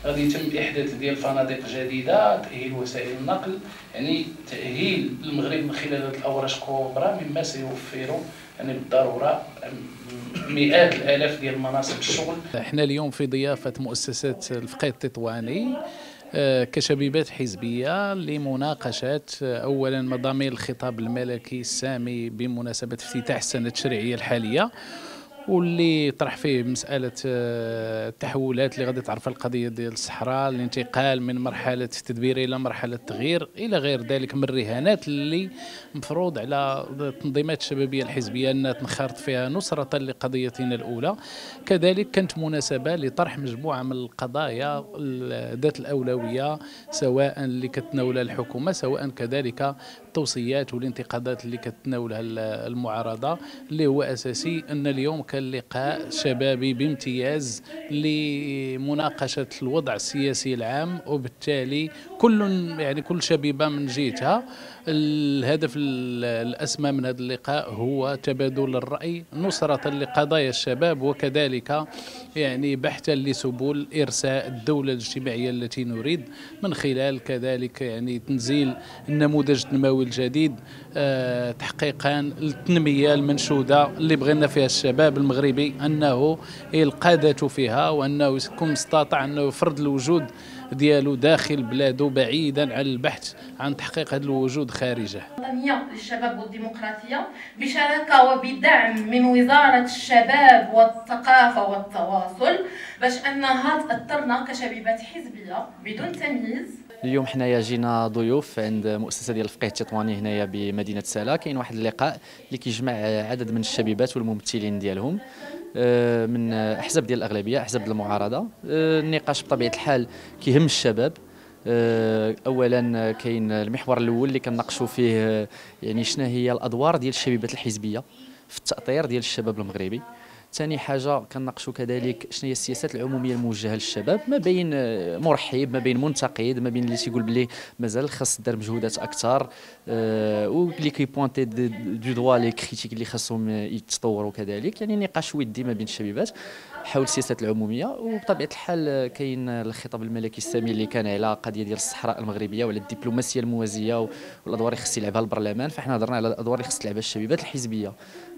غادي يتم احداث ديال فنادق جديده، تاهيل وسائل النقل، يعني تاهيل المغرب من خلال هذه الاوراق الكبرى، مما سيوفر يعني بالضروره مئات الالاف ديال مناصب الشغل. احنا اليوم في ضيافه مؤسسه الفقيه التطواني كشبيبات حزبية لمناقشة أولا مضامين الخطاب الملكي السامي بمناسبة افتتاح السنة التشريعية الحالية، واللي طرح فيه مسألة التحولات اللي غادي تعرفها القضية ديال الصحراء، الانتقال من مرحلة التدبير إلى مرحلة التغيير إلى غير ذلك من الرهانات اللي مفروض على التنظيمات الشبابية الحزبية أنها تنخرط فيها نصرة لقضيتنا الأولى. كذلك كانت مناسبة لطرح مجموعة من القضايا ذات الأولوية، سواء اللي كتناولها الحكومة، سواء كذلك التوصيات والانتقادات اللي كتناولها المعارضة، اللي هو أساسي أن اليوم كان لقاء شبابي بامتياز لمناقشة الوضع السياسي العام، وبالتالي كل شبيبة من جهتها الهدف الأسمى من هذا اللقاء هو تبادل الرأي، نصرة لقضايا الشباب، وكذلك يعني بحثا لسبل إرساء الدولة الاجتماعية التي نريد، من خلال كذلك يعني تنزيل النموذج التنموي الجديد، تحقيقا التنمية المنشودة اللي بغينا فيها الشباب المغربي أنه يلقى ذاته فيها، وأنه يكون مستطاع أنه يفرض الوجود ديالو داخل بلاده بعيدا عن البحث عن تحقيق هذا الوجود خارجه. الوطنية للشباب والديمقراطية بشراكة وبدعم من وزارة الشباب والثقافة والتواصل، باش أنها تأثرنا كشبيبات حزبية بدون تمييز. اليوم حنايا جينا ضيوف عند مؤسسه ديال الفقيه التطواني هنايا بمدينه سلا. كاين واحد اللقاء اللي كيجمع عدد من الشبيبات والممثلين ديالهم من احزاب ديال الاغلبيه، احزاب المعارضه. النقاش بطبيعه الحال كيهم الشباب. اولا كاين المحور الاول اللي كنناقشوا فيه يعني شنو هي الادوار ديال الشبيبات الحزبيه في التاطير ديال الشباب المغربي. ثاني حاجه كنناقشوا كذلك شنو هي السياسات العموميه الموجهه للشباب، ما بين مرحب، ما بين منتقد، ما بين اللي تيقول بلي مازال خاص دار مجهودات اكثر، واللي كيبوانتي دو دوا لي كريتيك اللي خاصهم يتطوروا. كذلك يعني نقاش ودي ما بين الشبيبات حول السياسات العموميه. وبطبيعه الحال كاين الخطاب الملكي السامي اللي كان على قضيه ديال الصحراء المغربيه وعلى الدبلوماسيه الموازيه والادوار اللي خص يلعبها البرلمان. فاحنا هضرنا على الادوار اللي خص تلعبها الشبيبات الحزبيه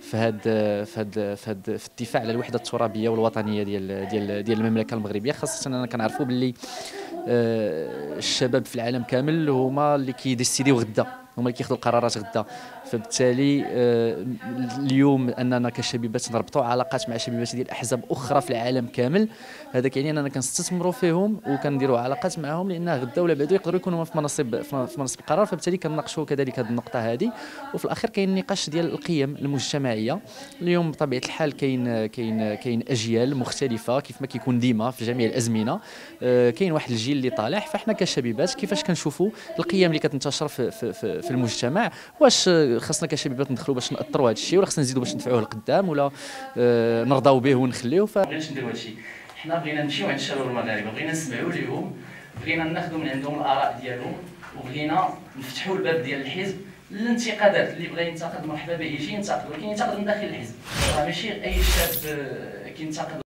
في الدفاع على الوحده الترابيه والوطنيه ديال المملكه المغربيه، خاصه اننا كنعرفوا باللي الشباب في العالم كامل هما اللي كيديسيديو غدا، هما اللي كياخذوا القرارات غدا. فبالتالي اليوم اننا كشبيبات نربطوا علاقات مع شبيبات ديال احزاب اخرى في العالم كامل، هذا كيعني اننا كنستثمروا فيهم وكنديروا علاقات معهم، لان غدا ولا بعد يقدروا يكونوا في مناصب القرار. فبالتالي كنناقشوا كذلك هذه النقطه هذه. وفي الاخير كاين النقاش ديال القيم المجتمعيه. اليوم بطبيعه الحال كاين اجيال مختلفه كيف ما كيكون ديما في جميع الازمنه. كاين واحد الجيل اللي طالع، فاحنا كشبيبات كيفاش كنشوفوا القيم اللي كتنتشر في المجتمع، واش خاصنا كشبيبات ندخلوا باش ناثروا هذا الشيء، ولا خاصنا نزيدوا باش ندفعوه لقدام، ولا نرضاو به ونخليوه. بغيناش نديروا هذا الشيء، حنا بغينا نمشيو عند الشباب المغاربه، بغينا نسمعوا ليهم، بغينا ناخذوا من عندهم الاراء ديالهم، وبغينا نفتحوا الباب ديال الحزب للانتقادات. اللي بغى ينتقد مرحبا به يجي ينتقد، ولكن ينتقد من داخل الحزب. راه ماشي اي شاب كينتقد